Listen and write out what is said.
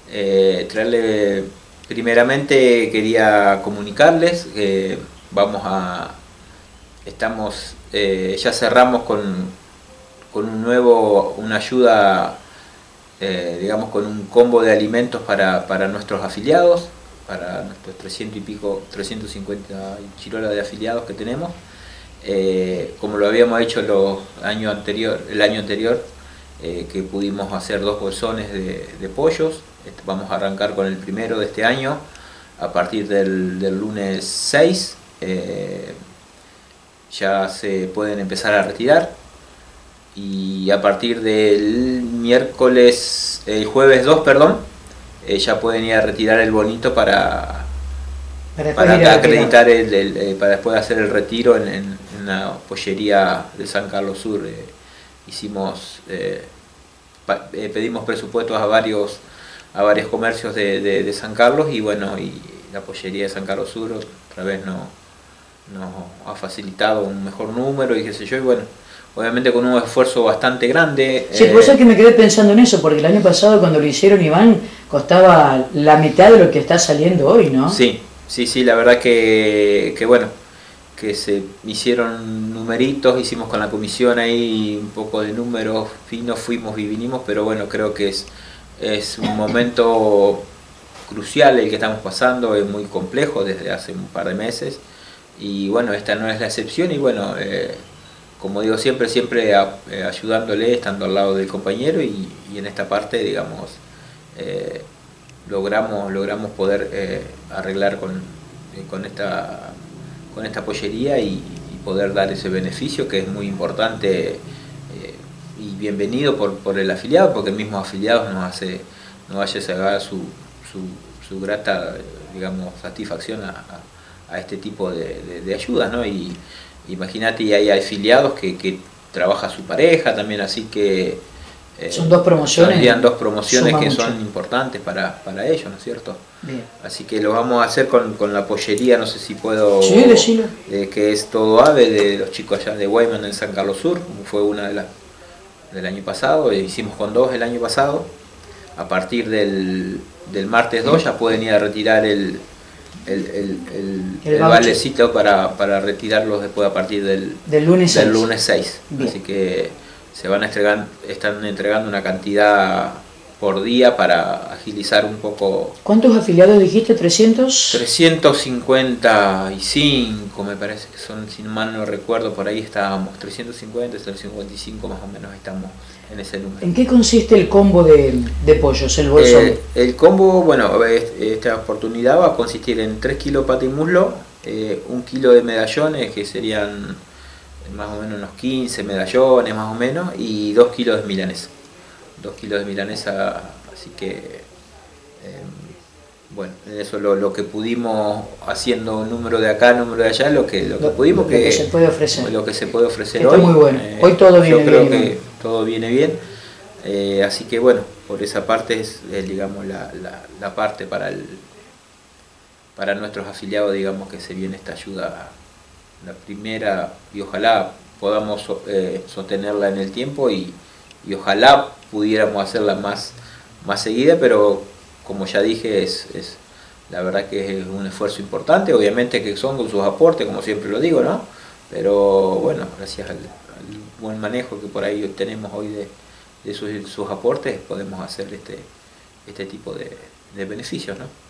Primeramente quería comunicarles que ya cerramos con una ayuda, digamos, con un combo de alimentos para nuestros afiliados, para nuestros 350 chirolas de afiliados que tenemos. Como lo habíamos hecho el año anterior, que pudimos hacer 2 bolsones de pollos. Vamos a arrancar con el primero de este año a partir del lunes 6. Ya se pueden empezar a retirar, y a partir del jueves 2, perdón, ya pueden ir a retirar el bonito para acreditar para después hacer el retiro en la pollería de San Carlos Sur. Pedimos presupuestos a varios comercios de San Carlos, y bueno, y la pollería de San Carlos Sur otra vez nos ha facilitado un mejor número y qué sé yo, y bueno, obviamente con un esfuerzo bastante grande. Sí, por eso es que me quedé pensando en eso, porque el año pasado cuando lo hicieron, Iván, costaba la mitad de lo que está saliendo hoy, ¿no? Sí, la verdad que bueno, que se hicieron numeritos, hicimos con la comisión ahí un poco de números finos, fuimos y vinimos, pero bueno, creo que es un momento crucial el que estamos pasando, es muy complejo desde hace un par de meses, y bueno, esta no es la excepción, y bueno, como digo, siempre ayudándole, estando al lado del compañero, y en esta parte, digamos, logramos poder arreglar con esta pollería y poder dar ese beneficio que es muy importante, y bienvenido por el afiliado, porque el mismo afiliado nos hace sacar su grata, digamos, satisfacción a este tipo de ayudas, ¿no? Y imagínate, y hay afiliados que trabaja su pareja también, así que son 2 promociones. Serían 2 promociones que son importantes para ellos, ¿no es cierto? Bien. Así que lo vamos a hacer con la pollería, no sé si puedo, sí, decilo. Que es Todo Ave, de los chicos allá de Guayman en San Carlos Sur. Fue una del año pasado, hicimos con 2 el año pasado. A partir del martes 2 ya pueden ir a retirar el valecito para retirarlos después a partir del lunes 6. Bien. Así que están entregando una cantidad por día para agilizar un poco. ¿Cuántos afiliados dijiste? ¿300? 355 me parece que son, si mal no recuerdo, por ahí estábamos, 350, 355 más o menos estamos en ese número. ¿En qué consiste el combo de pollos, el bolsón? El combo, bueno, esta oportunidad va a consistir en 3 kilos de pata y muslo, 1 kilo de medallones, que serían más o menos unos 15 medallones más o menos, y 2 kilos de milanesa. 2 kilos de milanesa, así que bueno, eso lo que pudimos, haciendo un número de acá, número de allá, lo que pudimos, lo que se puede ofrecer. Lo que se puede ofrecer está hoy. Muy bueno. Hoy todo viene bien. Yo creo bien. Que todo viene bien. Así que bueno, por esa parte es digamos la parte para nuestros afiliados, digamos, que se viene esta ayuda, la primera, y ojalá podamos sostenerla en el tiempo, y ojalá pudiéramos hacerla más seguida, pero como ya dije, la verdad que es un esfuerzo importante, obviamente que son con sus aportes, como siempre lo digo, ¿no? Pero bueno, gracias al buen manejo que por ahí tenemos hoy de sus aportes, podemos hacer este tipo de beneficios, ¿no?